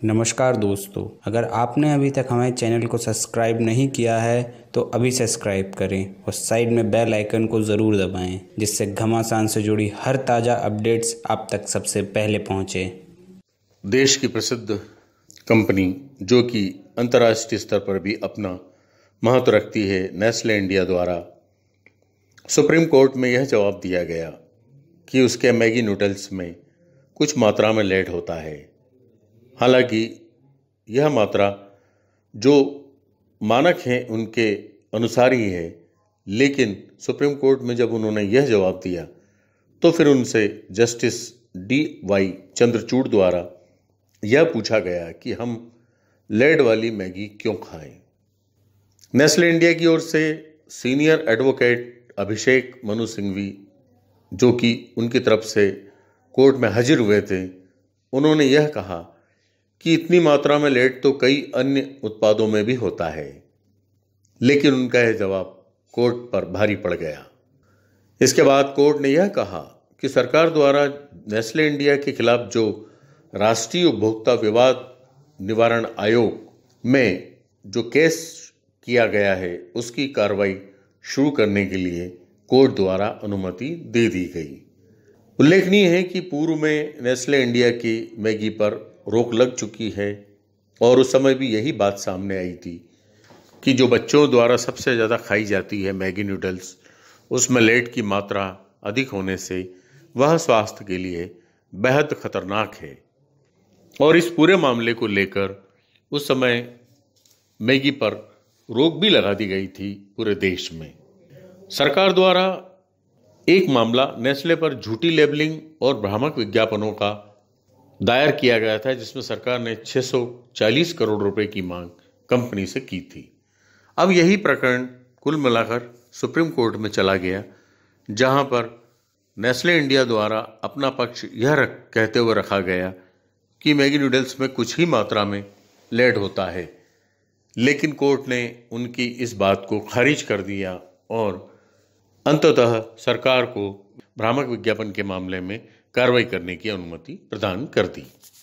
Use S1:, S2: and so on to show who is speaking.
S1: नमस्कार दोस्तों, अगर आपने अभी तक हमारे चैनल को सब्सक्राइब नहीं किया है तो अभी सब्सक्राइब करें और साइड में बेल आइकन को ज़रूर दबाएं, जिससे घमासान से जुड़ी हर ताज़ा अपडेट्स आप तक सबसे पहले पहुंचे।
S2: देश की प्रसिद्ध कंपनी जो कि अंतर्राष्ट्रीय स्तर पर भी अपना महत्व रखती है, नेस्ले इंडिया द्वारा सुप्रीम कोर्ट में यह जवाब दिया गया कि उसके मैगी नूडल्स में कुछ मात्रा में लेड होता है। हालांकि यह मात्रा जो मानक हैं उनके अनुसार ही है, लेकिन सुप्रीम कोर्ट में जब उन्होंने यह जवाब दिया तो फिर उनसे जस्टिस DY चंद्रचूड़ द्वारा यह पूछा गया कि हम लेड वाली मैगी क्यों खाएं। नेस्ले इंडिया की ओर से सीनियर एडवोकेट अभिषेक मनु सिंघवी, जो कि उनकी तरफ से कोर्ट में हाजिर हुए थे, उन्होंने यह कहा कि इतनी मात्रा में लेड तो कई अन्य उत्पादों में भी होता है, लेकिन उनका यह जवाब कोर्ट पर भारी पड़ गया। इसके बाद कोर्ट ने यह कहा कि सरकार द्वारा नेस्ले इंडिया के खिलाफ जो राष्ट्रीय उपभोक्ता विवाद निवारण आयोग में जो केस किया गया है, उसकी कार्रवाई शुरू करने के लिए कोर्ट द्वारा अनुमति दे दी गई। उल्लेखनीय है कि पूर्व में नेस्ले इंडिया की मैगी पर रोक लग चुकी है और उस समय भी यही बात सामने आई थी कि जो बच्चों द्वारा सबसे ज़्यादा खाई जाती है मैगी नूडल्स, उसमें लेड की मात्रा अधिक होने से वह स्वास्थ्य के लिए बेहद खतरनाक है। और इस पूरे मामले को लेकर उस समय मैगी पर रोक भी लगा दी गई थी पूरे देश में। सरकार द्वारा एक मामला नेस्ले पर झूठी लेबलिंग और भ्रामक विज्ञापनों का दायर किया गया था, जिसमें सरकार ने 640 करोड़ रुपए की मांग कंपनी से की थी। अब यही प्रकरण कुल मिलाकर सुप्रीम कोर्ट में चला गया, जहां पर नेस्ले इंडिया द्वारा अपना पक्ष यह कहते हुए रखा गया कि मैगी नूडल्स में कुछ ही मात्रा में लेड होता है, लेकिन कोर्ट ने उनकी इस बात को खारिज कर दिया और अंततः सरकार को भ्रामक विज्ञापन के मामले में कार्रवाई करने की अनुमति प्रदान कर दी।